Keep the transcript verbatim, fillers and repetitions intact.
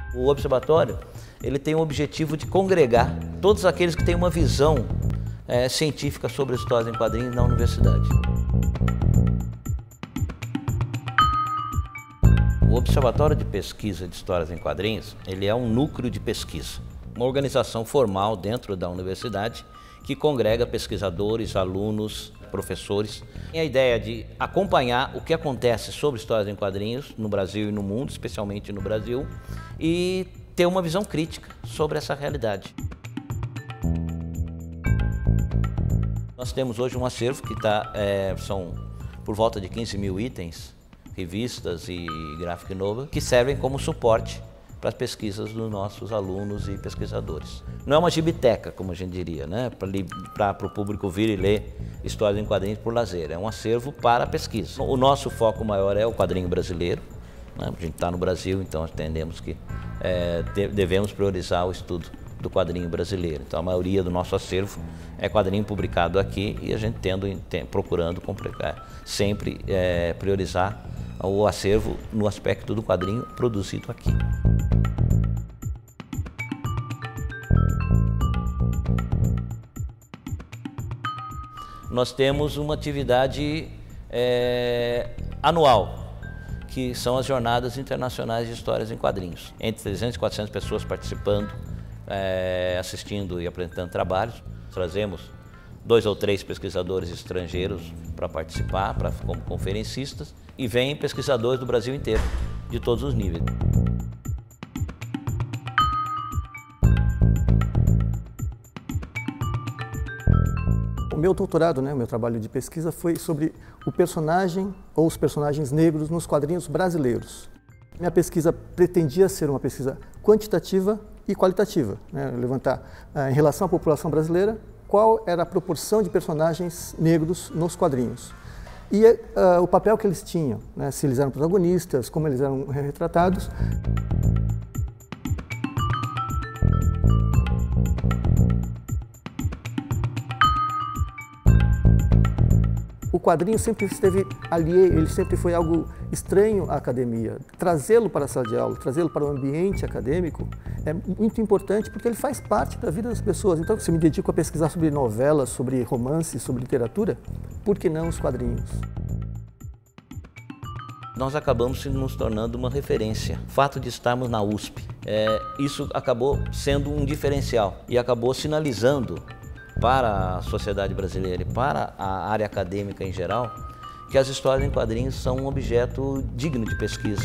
O observatório ele tem o objetivo de congregar todos aqueles que têm uma visão é, científica sobre histórias em quadrinhos na universidade. O Observatório de Pesquisa de Histórias em Quadrinhos ele é um núcleo de pesquisa, uma organização formal dentro da universidade que congrega pesquisadores, alunos, professores. Tem a ideia de acompanhar o que acontece sobre histórias em quadrinhos no Brasil e no mundo, especialmente no Brasil, e ter uma visão crítica sobre essa realidade. Nós temos hoje um acervo que tá, é, são por volta de quinze mil itens, revistas e graphic novel, que servem como suporte para as pesquisas dos nossos alunos e pesquisadores. Não é uma gibiteca, como a gente diria, né? Para o público vir e ler histórias em quadrinhos por lazer. É um acervo para a pesquisa. O nosso foco maior é o quadrinho brasileiro, né? A gente está no Brasil, então entendemos que é, devemos priorizar o estudo do quadrinho brasileiro. Então a maioria do nosso acervo é quadrinho publicado aqui e a gente tendo, procurando sempre é, priorizar o acervo no aspecto do quadrinho produzido aqui. Nós temos uma atividade é, anual, que são as Jornadas Internacionais de Histórias em Quadrinhos. Entre trezentas e quatrocentas pessoas participando, é, assistindo e apresentando trabalhos. Trazemos dois ou três pesquisadores estrangeiros para participar, pra, como conferencistas, e vêm pesquisadores do Brasil inteiro, de todos os níveis. O meu doutorado, né, o meu trabalho de pesquisa foi sobre o personagem ou os personagens negros nos quadrinhos brasileiros. Minha pesquisa pretendia ser uma pesquisa quantitativa e qualitativa, né, levantar, em relação à população brasileira, qual era a proporção de personagens negros nos quadrinhos. E uh, o papel que eles tinham, né, se eles eram protagonistas, como eles eram retratados. O quadrinho sempre esteve alheio, ele sempre foi algo estranho à academia. Trazê-lo para a sala de aula, trazê-lo para o ambiente acadêmico é muito importante porque ele faz parte da vida das pessoas. Então, se eu me dedico a pesquisar sobre novelas, sobre romances, sobre literatura, por que não os quadrinhos? Nós acabamos nos tornando uma referência. O fato de estarmos na U S P, é, isso acabou sendo um diferencial e acabou sinalizando para a sociedade brasileira e para a área acadêmica em geral, que as histórias em quadrinhos são um objeto digno de pesquisa.